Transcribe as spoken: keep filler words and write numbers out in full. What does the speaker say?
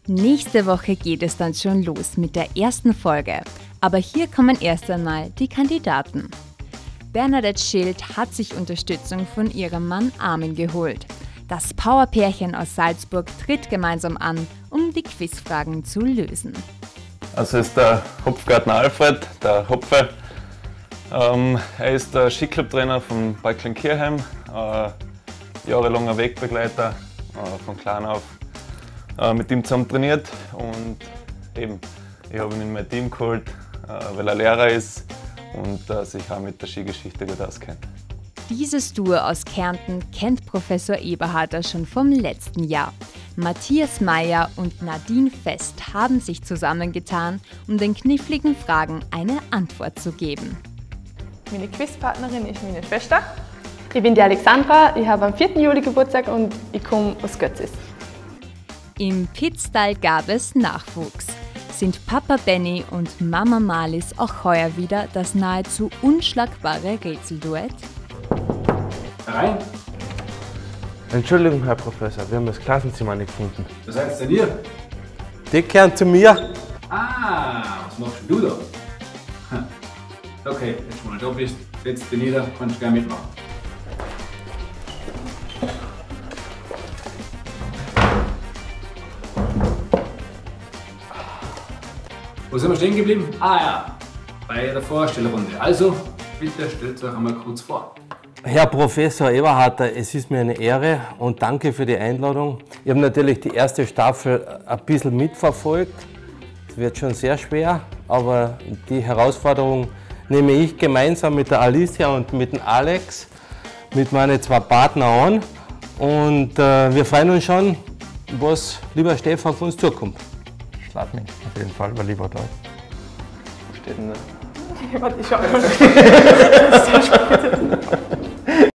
Nächste Woche geht es dann schon los mit der ersten Folge. Aber hier kommen erst einmal die Kandidaten. Bernadette Schild hat sich Unterstützung von ihrem Mann Armin geholt. Das Powerpärchen aus Salzburg tritt gemeinsam an, um die Quizfragen zu lösen. Also ist der Hopfgartner Alfred, der Hopfe. Ähm, er ist der Skiclub-Trainer von Balklenkirchheim, äh, jahrelanger Wegbegleiter, äh, von klein auf äh, mit ihm zusammen trainiert und eben, ich habe ihn in mein Team geholt, äh, weil er Lehrer ist und äh, sich auch mit der Skigeschichte gut auskennt. Dieses Duo aus Kärnten kennt Professor Eberharter schon vom letzten Jahr. Matthias Meyer und Nadine Fest haben sich zusammengetan, um den kniffligen Fragen eine Antwort zu geben. Meine Quizpartnerin ist meine Schwester. Ich bin die Alexandra, ich habe am vierten Juli Geburtstag und ich komme aus Götzis. Im Pitstall gab es Nachwuchs. Sind Papa Benny und Mama Marlies auch heuer wieder das nahezu unschlagbare Rätselduett? Rein! Entschuldigung, Herr Professor, wir haben das Klassenzimmer nicht gefunden. Was seid denn ihr? Die gehören zu mir. Ah, was machst denn du da? Hm. Okay, jetzt mal da bist, setz dich nieder, kannst gerne mitmachen. Wo sind wir stehen geblieben? Ah ja, bei der Vorstellrunde. Also, bitte stellt euch einmal kurz vor. Herr Professor Eberharter, es ist mir eine Ehre und danke für die Einladung. Ich habe natürlich die erste Staffel ein bisschen mitverfolgt. Es wird schon sehr schwer, aber die Herausforderung nehme ich gemeinsam mit der Alicia und mit dem Alex, mit meinen zwei Partnern an. Und äh, wir freuen uns schon, was, lieber Stefan, auf uns zukommt. Schladming, auf jeden Fall, weil ich war da. Wo steht denn da? Warte, ich schau mal.